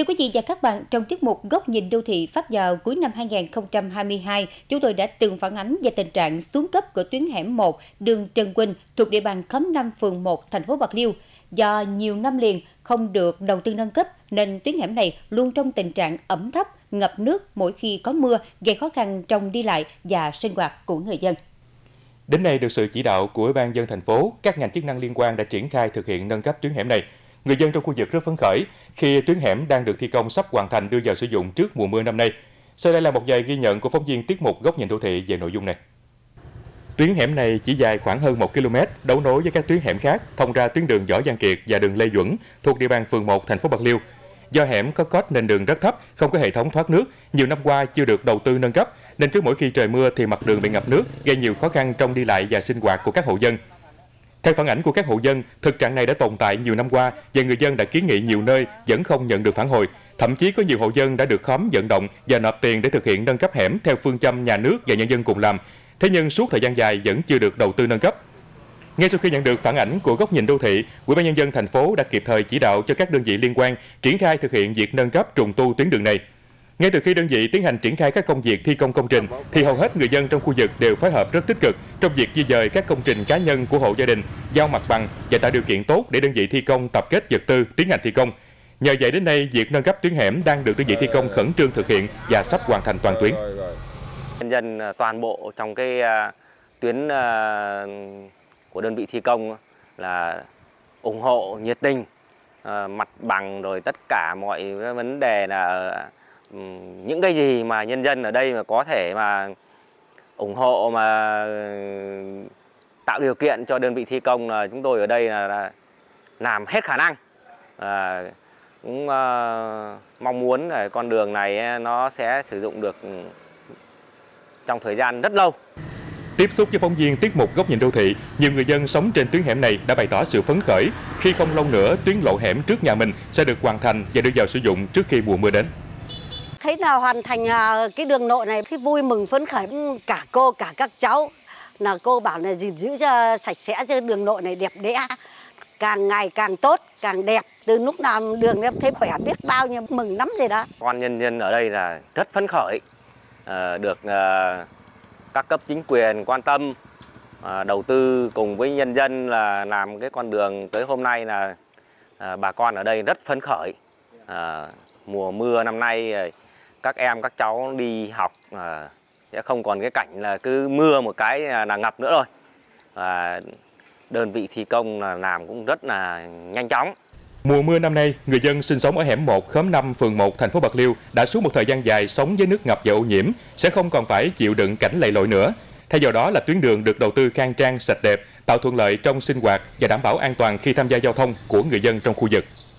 Thưa quý vị và các bạn, trong tiết mục Góc nhìn đô thị phát vào cuối năm 2022, chúng tôi đã từng phản ánh về tình trạng xuống cấp của tuyến hẻm 1 đường Trần Quỳnh thuộc địa bàn khóm 5 phường 1 thành phố Bạc Liêu. Do nhiều năm liền không được đầu tư nâng cấp nên tuyến hẻm này luôn trong tình trạng ẩm thấp, ngập nước mỗi khi có mưa, gây khó khăn trong đi lại và sinh hoạt của người dân. Đến nay, được sự chỉ đạo của Ủy ban nhân dân thành phố, các ngành chức năng liên quan đã triển khai thực hiện nâng cấp tuyến hẻm này. Người dân trong khu vực rất phấn khởi khi tuyến hẻm đang được thi công sắp hoàn thành đưa vào sử dụng trước mùa mưa năm nay. Sau đây là một vài ghi nhận của phóng viên tiết mục Góc nhìn đô thị về nội dung này. Tuyến hẻm này chỉ dài khoảng hơn 1 km, đấu nối với các tuyến hẻm khác thông ra tuyến đường Võ Văn Kiệt và đường Lê Duẩn thuộc địa bàn phường 1 thành phố Bạc Liêu. Do hẻm có cốt nền đường rất thấp, không có hệ thống thoát nước, nhiều năm qua chưa được đầu tư nâng cấp nên cứ mỗi khi trời mưa thì mặt đường bị ngập nước, gây nhiều khó khăn trong đi lại và sinh hoạt của các hộ dân. Theo phản ảnh của các hộ dân, thực trạng này đã tồn tại nhiều năm qua và người dân đã kiến nghị nhiều nơi vẫn không nhận được phản hồi. Thậm chí có nhiều hộ dân đã được khóm vận động và nộp tiền để thực hiện nâng cấp hẻm theo phương châm nhà nước và nhân dân cùng làm. Thế nhưng suốt thời gian dài vẫn chưa được đầu tư nâng cấp. Ngay sau khi nhận được phản ảnh của Góc nhìn đô thị, Ủy ban nhân dân thành phố đã kịp thời chỉ đạo cho các đơn vị liên quan triển khai thực hiện việc nâng cấp trùng tu tuyến đường này. Ngay từ khi đơn vị tiến hành triển khai các công việc thi công công trình, thì hầu hết người dân trong khu vực đều phối hợp rất tích cực trong việc di dời các công trình cá nhân của hộ gia đình, giao mặt bằng và tạo điều kiện tốt để đơn vị thi công tập kết vật tư tiến hành thi công. Nhờ vậy đến nay, việc nâng cấp tuyến hẻm đang được đơn vị thi công khẩn trương thực hiện và sắp hoàn thành toàn tuyến. Nhân dân toàn bộ trong cái tuyến của đơn vị thi công là ủng hộ nhiệt tình, mặt bằng rồi tất cả mọi vấn đề là những cái gì mà nhân dân ở đây mà có thể mà ủng hộ mà tạo điều kiện cho đơn vị thi công là chúng tôi ở đây là làm hết khả năng. Cũng mong muốn là con đường này nó sẽ sử dụng được trong thời gian rất lâu. Tiếp xúc với phóng viên tiết mục Góc nhìn đô thị, nhiều người dân sống trên tuyến hẻm này đã bày tỏ sự phấn khởi khi không lâu nữa tuyến lộ hẻm trước nhà mình sẽ được hoàn thành và đưa vào sử dụng trước khi mùa mưa đến. Thấy là hoàn thành cái đường lộ này thì vui mừng phấn khởi, cả cô cả các cháu là cô bảo là giữ cho sạch sẽ cho đường lộ này đẹp đẽ, càng ngày càng tốt, càng đẹp. Từ lúc nào đường em thấy khỏe biết bao nhiêu, mừng lắm rồi đó. Con nhân dân ở đây là rất phấn khởi, được các cấp chính quyền quan tâm đầu tư cùng với nhân dân là làm cái con đường tới hôm nay là bà con ở đây rất phấn khởi. Mùa mưa năm nay các em các cháu đi học sẽ không còn cái cảnh là cứ mưa một cái là ngập nữa rồi. Đơn vị thi công là làm cũng rất là nhanh chóng. Mùa mưa năm nay, người dân sinh sống ở hẻm 1, khóm 5, phường 1, thành phố Bạc Liêu đã suốt một thời gian dài sống với nước ngập và ô nhiễm, sẽ không còn phải chịu đựng cảnh lầy lội nữa. Thay vào đó là tuyến đường được đầu tư khang trang, sạch đẹp, tạo thuận lợi trong sinh hoạt và đảm bảo an toàn khi tham gia giao thông của người dân trong khu vực.